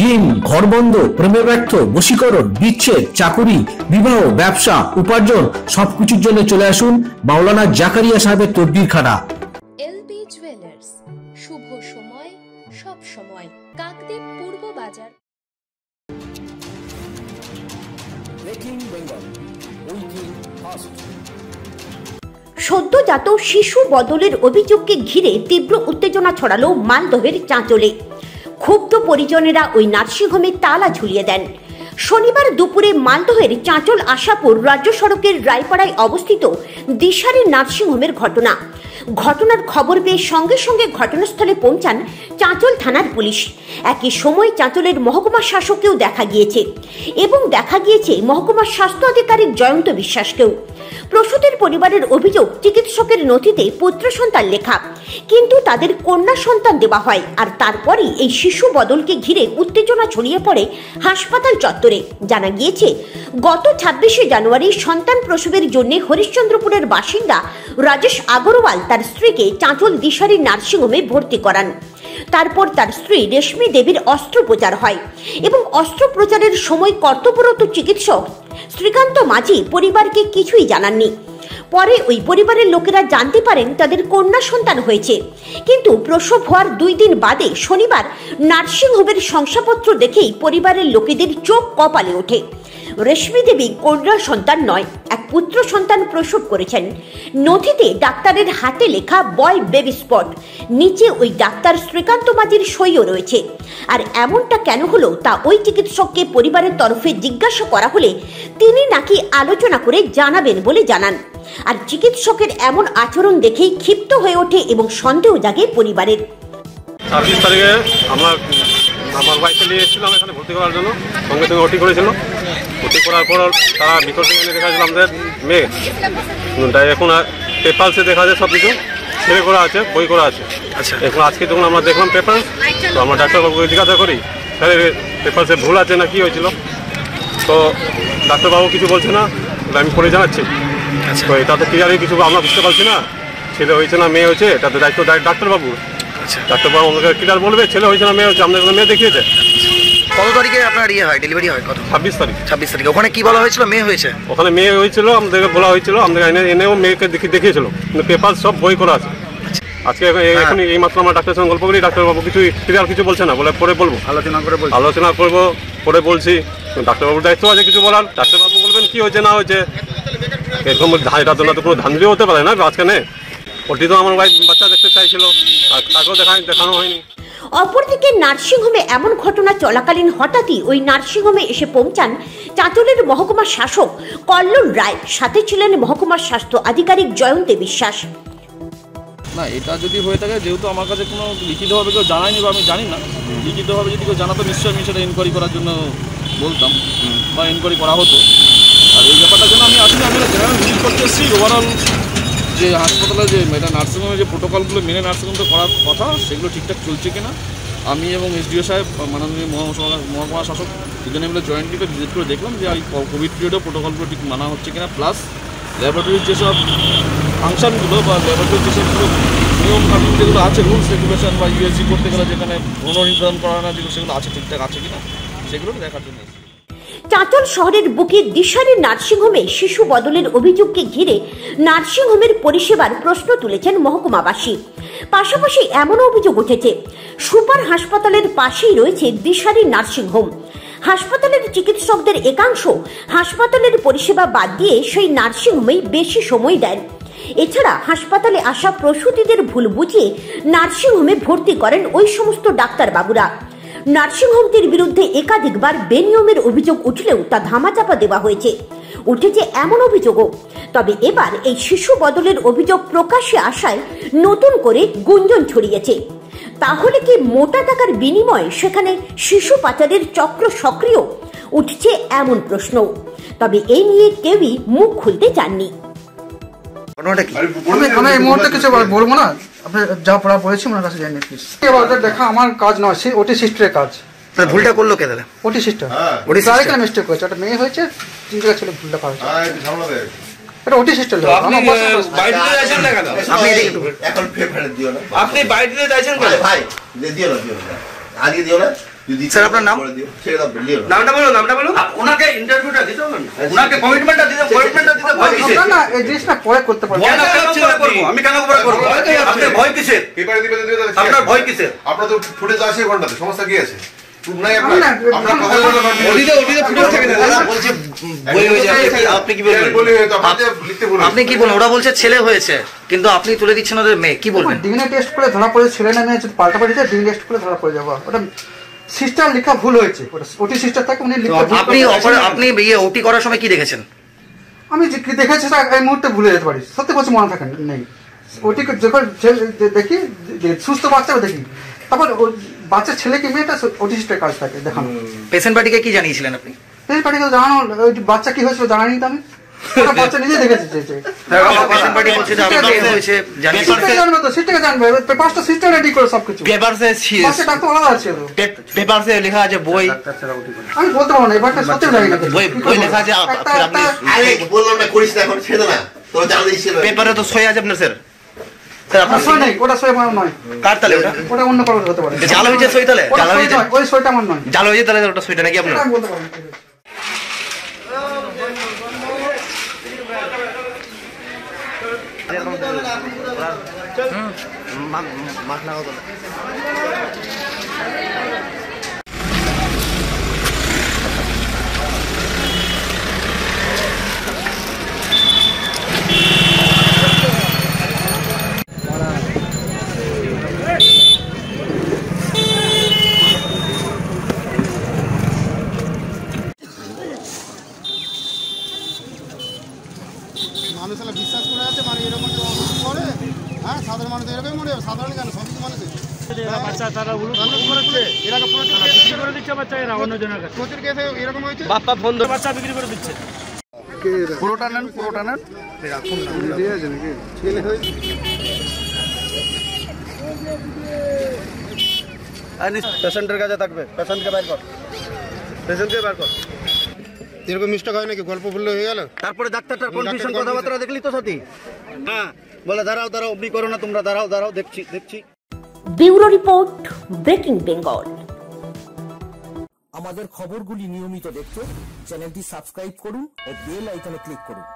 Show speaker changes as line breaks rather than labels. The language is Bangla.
ঋণ, ঘরবন্ধ, প্রেমে ব্যর্থ, বশীকরণ, বিচ্ছেদ, চাকুরি, বিবাহ, ব্যবসা, উপার্জন সবকিছুর জন্য চলে আসুন মাওলানা জাকারিয়া সাহেবের তদবিরখানা।
এলবি জুয়েলার্স, শুভ সময় সব সময়, কাকদ্বীপ পূর্ব বাজার।
সদ্যজাত শিশু বদলের অভিযোগকে ঘিরে তীব্র উত্তেজনা ছড়ালো মালদহের চাঁচলে। ক্ষুব্ধ পরিজনেরা ওই নার্সিংহোমে তালা ঝুলিয়ে দেন। শনিবার দুপুরে মালদহের চাঁচল আশাপুর রাজ্য সড়কের রায়পাড়ায় অবস্থিত দিশারি নার্সিংহোমের ঘটনার খবর পেয়ে সঙ্গে সঙ্গে ঘটনাস্থলে পৌঁছান চাঁচল থানার পুলিশ। একই সময় চাঁচলের মহকুমা শাসককেও দেখা গিয়েছে মহকুমা স্বাস্থ্য আধিকারিক জয়ন্ত বিশ্বাসকেও। প্রসূতির পরিবারের অভিযোগ, চিকিৎসকের নথিতে পুত্র সন্তান লেখা, কিন্তু তাদের কন্যা সন্তান দেওয়া হয়। আর তারপরই এই শিশু বদলকে ঘিরে উত্তেজনা ছড়িয়ে পড়ে হাসপাতাল চত্বরে। জানা গিয়েছে, গত 26শে জানুয়ারি সন্তান প্রসবের জন্য হরিশ্চন্দ্রপুরের বাসিন্দা রাজেশ আগরওয়াল তার স্ত্রীকে চাঁচল দিশারি নার্সিংহোমে ভর্তি করান। তারপর তার স্ত্রী রেশমি দেবীর অস্ত্রোপচার হয় এবং অস্ত্রোপচারের সময় কর্তব্যরত চিকিৎসক শ্রীকান্ত মাঝি পরিবারকে কিছুই জানাননি। পরে ওই পরিবারের লোকেরা জানতে পারেন তাদের কন্যা সন্তান হয়েছে, কিন্তু প্রসব হওয়ার 2 দিন বাদে শনিবার নার্সিংহোমের শংসাপত্র দেখেই পরিবারের লোকেদের চোখ কপালে ওঠে। রেশমি দেবী কন্যা সন্তান নয়, এক পুত্র সন্তান প্রসব করেছেন। নথিতে ডাক্তারের হাতে লেখা বয় বেবি স্পট, নিচে ওই ডাক্তার শ্রীকান্ত মাঝির সইও রয়েছে। আর এমনটা কেন হলো তা ওই চিকিৎসককে পরিবারের তরফে জিজ্ঞাসা করা হলে তিনি নাকি আলোচনা করে জানাবেন বলে জানান। আর চিকিৎসকের এমন আচরণ দেখেই ক্ষিপ্ত হয়ে ওঠে এবং সন্দেহ জাগে পরিবারের।
26 তারিখে আমার ওয়াইফকে নিয়ে এসেছিলাম এখানে ভর্তি করার জন্য, সঙ্গে সঙ্গে ওটি করেছিল। ওটি করার পর তারা বিকট থেকে এনে দেখা যাচ্ছিল আমাদের মেয়ে। তাই এখন পেপারসে দেখা যায় সব কিছু ছেলে করা আছে, বই করা আছে। আচ্ছা, এখন আজকে যখন আমরা দেখলাম পেপার, তো আমরা ডাক্তারবাবুকে জিজ্ঞাসা করি স্যার পেপারসে ভুল আছে না কি হয়েছিল। তো ডাক্তারবাবু কিছু বলছে না, আমি পরে জানাচ্ছি। তো এটাতে ক্লিয়ারই কিছু আমরা বুঝতে পারছি না, ছেলে হয়েছে না মেয়ে হয়েছে, এটাতে দায়িত্ব ডাক্তারবাবু। ডাক্তারবাবু আমাকে ক্লিয়ার বলবে ছেলে হয়েছে না মেয়ে হয়েছে, আমাদের মেয়ে দেখিয়েছে।
কত তারিখে আপনার হয় ডেলিভারি হয়? কত? 26 তারিখ। 26 তারিখে ওখানে কি বলা হয়েছিল? মেয়ে হয়েছে।
ওখানে মেয়ে হয়েছিল, আমাদেরকে বলা হয়েছিল, আমাদের এনেও মেয়েকে দেখিয়েছিল, কিন্তু পেপার সব বই করা আছে। আজকে এখন এই মাত্র আমার ডাক্তারের সঙ্গে গল্প করি, ডাক্তারবাবু কিছু ক্লিয়ার কিছু বলছে না, বলে পরে বলবো, আলোচনা করবো, পরে বলছি। ডাক্তারবাবুর দায়িত্ব আছে কিছু বলার, ডাক্তারবাবু বলবেন কি হয়েছে না হয়েছে। এরকম এটা তো কোনো ধান্দিও হতে পারে না আজকানে। ওটি তো আমার বাচ্চা দেখতে চাইছিল, তাকেও দেখানো হয়নি।
অপরদিকে নার্সিংহোমে এমন ঘটনা চলাকালীন হঠাৎই ওই নার্সিংহোমে এসে পৌঁছান চাঁচলের মহকুমা শাসক কল্লোল রায়, সাথে ছিলেন মহকুমার স্বাস্থ্য আধিকারিক জয়ন্ত বিশ্বাস।
না, এটা যদি হয়ে থাকে, যেহেতু আমার কাছে কোনো লিখিতভাবে কেউ জানায়নি বা আমি জানি না, লিখিতভাবে যদি কেউ জানাতো নিশ্চয়ই আমি সেটা এনকোয়ারি করার জন্য বলতাম বা এনকোয়ারি করা হতো। আর এই ব্যাপারটার জন্য আমি আসলে জেনারেল ভিজিট করতে এসেছি। ওভারঅল যে হাসপাতালে যে এটা নার্সিংহোমে যে প্রোটোকলগুলো মেনে নার্সিংহোমে করার কথা, সেগুলো ঠিকঠাক চলছে কিনা আমি এবং এসডিও সাহেব, মাননীয় মহকুমা শাসক দুজনে মিলে জয়েন্টলি ভিজিট করে দেখলাম যে এই কোভিড পিরিয়ডেও প্রোটোকলগুলো ঠিক মানা হচ্ছে কিনা, প্লাস ল্যাবরেটরির যেসব ফাংশনগুলো বা ল্যাবরেটরির যেসবগুলো নিয়মকানুন যেগুলো আছে, রুলস রেগুলেশন বা ইউএসজি করতে গেলে যেখানে ভ্রূণ নির্ধারণ করা না, যেগুলো সেগুলো আছে ঠিকঠাক আছে কিনা সেগুলো দেখার জন্য।
চাঁচল শহরের বুকে দিশারি নার্সিংহোমে শিশু বদলের অভিযোগকে ঘিরে নার্সিংহোমের পরিষেবার প্রশ্ন তুলেছেন মহকুমাবাসী। পাশাপাশি এমন অভিযোগ উঠেছে, সুপার হাসপাতালের পাশেই রয়েছে দিশারি নার্সিংহোম। হাসপাতালের চিকিৎসকদের একাংশ হাসপাতালের পরিষেবা বাদ দিয়ে সেই নার্সিংহোমেই বেশি সময় দেন। এছাড়া হাসপাতালে আসা প্রসূতিদের ভুল বুঝিয়ে নার্সিংহোমে ভর্তি করেন ওই সমস্ত ডাক্তারবাবুরা। নার্সিংহোমটির বিরুদ্ধে একাধিকবার বেনিয়মের অভিযোগ উঠলেও তা ধামাচাপা দেওয়া হয়েছে। উঠেছে এমন অভিযোগও। তবে এবার এই শিশু বদলের অভিযোগ প্রকাশ্যে আসায় নতুন করে গুঞ্জন ছড়িয়েছে। তাহলে কি মোটা টাকার বিনিময়ে সেখানে শিশু পাচারের চক্র সক্রিয়? উঠছে এমন প্রশ্ন। তবে এই নিয়ে কেউই মুখ খুলতে চাননি।
আমি এই মুহূর্তে কিছু বলবো না, আপনি যা পড়া পড়েছি ওনার কাছে জানিয়ে প্লিজ। এবার দেখা আমার কাজ নয়, সে ওটি সিস্টারের কাজ।
ভুলটা করলো কে তাহলে? ওটি সিস্টার।
ওটি ক্লারিক্যাল মিস্টেক হয়েছে, ওটা মেয়ে হয়েছে, 3 জায়গা ছেলে ভুলটা করেছে। এটা ওটি সিস্টার লোক।
আপনি বাইরে যাচ্ছেন না কেন?
আপনি
এখন পেপারে দিও না। আপনি বাইরে যাচ্ছেন কেন? ভাই দিও না, আজকে দিও না।
স্যার আপনার নাম?
নামটা বলুন। ওনাকে ইন্টারভিউটা দিতে হবে না, ওনাকে কমিটমেন্টটা দিতে ভয় কিসের?
না এই জিনিসটা পরে করতে পারবো।
আমি কেন করব? আপনার ভয় কিসের?
পেপারে দিবে যদি
আপনার ভয় কিসের?
আপনার তো ফুটেজ আছে ঘন্টাতে, সমস্যা কি আছে? প্রুফ নাই
আমি না,
আপনার কথা
ওদিকে ফুটেজ থাকে না দাদা, বলছে বই হয়ে যাবে। আপনি কি বলবেন? আপনি কি বলেন? ওরা বলছে ছেলে হয়েছে, কিন্তু আপনি তুলে দিচ্ছেন ওদের মেয়ে, কি বলবেন?
ডিএনএ টেস্ট করে ধরা পড়ে ছেলে না মেয়ে পাল্টা পাল্টে ডিএনএ টেস্ট করে ধরা পড়ে যাবো। ওটা সিস্টার লেখা ভুল হয়েছে, ওটা ওটি সিস্টার থাকে উনি লিখতে ভুল
আপনি আপনি ইয়ে ওটি করার সময় কি দেখেছেন?
আমি যে দেখেছি সেটা এই মুহূর্তে ভুলে যেতে পারি, সত্যি বলছি মনে থাকে নেই। ওটিকে যখন দেখি সুস্থ বাচ্চা দেখি, তারপর বাচ্চা ছেলেকে মেয়েটা ওটি সিস্টার কাজ থাকে দেখানো।
পেশেন্ট পার্টিকে কি জানিয়েছিলেন আপনি?
পেশেন্ট পার্টিকে জানানো, ওই বাচ্চা কি হয়েছিল জানানি তো আমি, বাচ্চা নিজে দেখেছি।
পেশেন্ট পার্টি বলছে যে আপনার মেয়ে হয়েছে,
জানবে তো, সিস্টারকে জানবে, পেপারটা সিস্টার রেডি করে সবকিছু। বাচ্চা ডাক্তার আলাদা আছে,
পেপারসে লেখা আছে বই,
আমি বলতে পারবো না, এবারটা সত্যি জানি না।
বই লেখা আছে,
বললাম না করিস না, এখন ছেড়ে না, তোর জানা দিয়েছিল
পেপারে তো সই আছে আপনার স্যার।
সই নেই, ওটা সই আমার নয়।
কার তালে ওটা?
ওটা অন্য কারোর হতে পারে।
জাল হয়েছে সই তালে? জাল হয়েছে,
ওই সইটা আমার নয়।
জাল হয়েছে তাহলে ওটা সইটা নাকি আপনার?
আমি বলতে পারবো না।
মানুষ বিশ্বাস করে আছে, মানে এরকম করে, হ্যাঁ সাধারণ মানুষ এরকমই মনে হবে। সাধারণ কেন, সবই মানুষ বাচ্চা তারা এরা বিক্রি করে দিচ্ছে বাচ্চা, এরা অন্যজনের কাছে প্রচুর কেসে এরকম হয়েছে। বাপ্পা ফোন ধরে বাচ্চা বিক্রি করে দিচ্ছে। পুরোটা নেন, পুরোটা নেন, রাখুন না, দিয়ে আছে নাকি ছেলে হয়েছে। পেশেন্টের কাছে থাকবে, পেশেন্টকে বাইর কর, পেশেন্টকে বাইর কর। এরকম মিস্টেক হয় নাকি? গল্প বললে হয়ে গেল, তারপরে ডাক্তারটার কনফিউশন কথাবার্তা দেখলি তো সাথী। হ্যাঁ বলে দাঁড়াও দাঁড়াও, অমনি করো না তোমরা, দাঁড়াও দাঁড়াও, দেখছি।
Bureau report, breaking Bengal.
আমাদের খবরগুলি নিয়মিত দেখতে চ্যানেলটি সাবস্ক্রাইব করুন ও বেল আইকনে ক্লিক করুন।